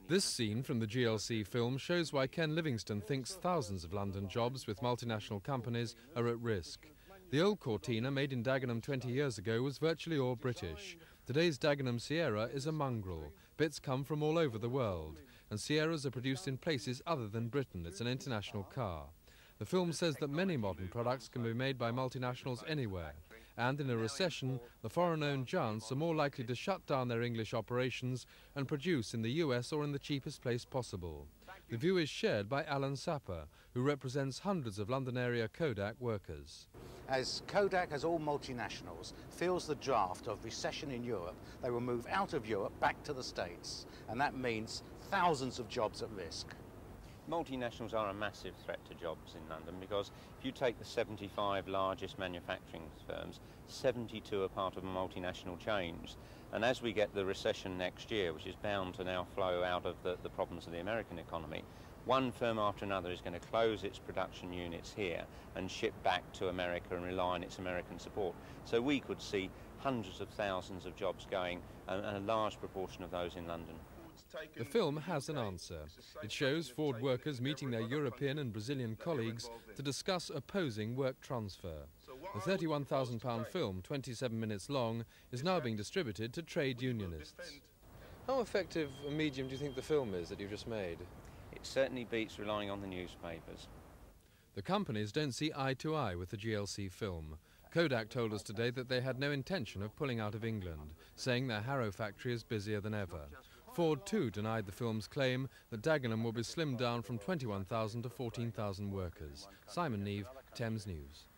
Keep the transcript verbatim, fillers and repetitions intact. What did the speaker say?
This scene from the G L C film shows why Ken Livingstone thinks thousands of London jobs with multinational companies are at risk. The old Cortina, made in Dagenham twenty years ago, was virtually all British. Today's Dagenham Sierra is a mongrel. Bits come from all over the world, and Sierras are produced in places other than Britain. It's an international car. The film says that many modern products can be made by multinationals anywhere, and in a recession, the foreign-owned giants are more likely to shut down their English operations and produce in the U S or in the cheapest place possible. The view is shared by Alan Sapper, who represents hundreds of London area Kodak workers. As Kodak, as all multinationals, feels the draft of recession in Europe, they will move out of Europe back to the States, and that means thousands of jobs at risk. Multinationals are a massive threat to jobs in London, because if you take the seventy-five largest manufacturing firms, seventy-two are part of a multinational chains. And as we get the recession next year, which is bound to now flow out of the, the problems of the American economy, one firm after another is going to close its production units here and ship back to America and rely on its American support. So we could see hundreds of thousands of jobs going, and, and a large proportion of those in London. The film has an answer. It shows Ford workers meeting their European and Brazilian colleagues to discuss opposing work transfer. The thirty-one thousand pound film, twenty-seven minutes long, is now being distributed to trade unionists. How effective a medium do you think the film is that you've just made? It certainly beats relying on the newspapers. The companies don't see eye to eye with the G L C film. Kodak told us today that they had no intention of pulling out of England, saying their Harrow factory is busier than ever. Ford too denied the film's claim that Dagenham will be slimmed down from twenty-one thousand to fourteen thousand workers. Simon Neve, Thames News.